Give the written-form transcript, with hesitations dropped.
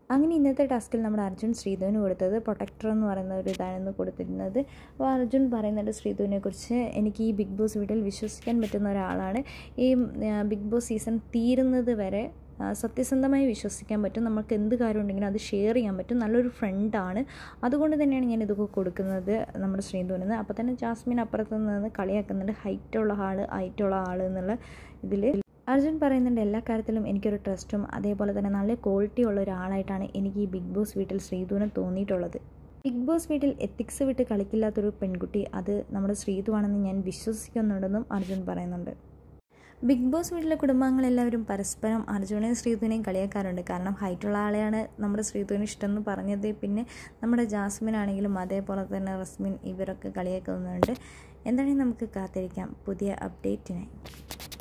അങ്ങനെ ഇന്നത്തെ ടാസ്കിൽ നമ്മുടെ അർജുൻ ശ്രീധുവിന് കൊടുത്തത് പ്രൊട്ടക്ടർ എന്ന് പറയുന്ന ഒരു ഇതാണെന്ന് കൊടുത്തിരുന്നത്. അപ്പോൾ അർജുൻ പറയുന്നുണ്ട് ശ്രീധുവിനെ കുറിച്ച്, എനിക്ക് ഈ ബിഗ് ബോസ് വീട്ടിൽ വിശ്വസിക്കാൻ പറ്റുന്ന ഒരാളാണ്. ഈ ബിഗ് ബോസ് സീസൺ തീരുന്നത് വരെ സത്യസന്ധമായി വിശ്വസിക്കാൻ പറ്റും. നമുക്ക് എന്ത് കാര്യം ഉണ്ടെങ്കിലും അത് ഷെയർ ചെയ്യാൻ പറ്റും. നല്ലൊരു ഫ്രണ്ടാണ്. അതുകൊണ്ട് തന്നെയാണ് ഞാൻ ഇതൊക്കെ കൊടുക്കുന്നത് നമ്മുടെ ശ്രീധുവിന്. അപ്പോൾ തന്നെ ജാസ്മിൻ അപ്പുറത്ത് നിന്ന് കളിയാക്കുന്നുണ്ട്, ഹൈറ്റുള്ള ആൾ എന്നുള്ള ഇതിൽ. അർജുൻ പറയുന്നുണ്ട് എല്ലാ കാര്യത്തിലും എനിക്കൊരു ട്രസ്റ്റും അതേപോലെ തന്നെ നല്ല ക്വാളിറ്റി ഉള്ള ഒരാളായിട്ടാണ് എനിക്ക് ഈ ബിഗ് ബോസ് വീട്ടിൽ ശ്രീധുവിനെ തോന്നിയിട്ടുള്ളത്. ബിഗ് ബോസ് വീട്ടിൽ എത്തിക്സ് വിട്ട് കളിക്കില്ലാത്തൊരു പെൺകുട്ടി അത് നമ്മുടെ ശ്രീധുവാണെന്ന് ഞാൻ വിശ്വസിക്കുന്നുണ്ടെന്നും അർജുൻ പറയുന്നുണ്ട്. ബിഗ് ബോസ് വീട്ടിലെ കുടുംബാംഗങ്ങളെല്ലാവരും പരസ്പരം അർജുനെയും ശ്രീധുവിനെയും കളിയാക്കാറുണ്ട്. കാരണം ഹൈറ്റുള്ള ആളെയാണ് നമ്മുടെ ശ്രീധുവിന് ഇഷ്ടമെന്ന് പറഞ്ഞത്. പിന്നെ നമ്മുടെ ജാസ്മിനാണെങ്കിലും അതേപോലെ തന്നെ റസ്മിൻ ഇവരൊക്കെ കളിയാക്കുന്നുണ്ട്. എന്താണെങ്കിലും നമുക്ക് കാത്തിരിക്കാം പുതിയ അപ്ഡേറ്റിനായി.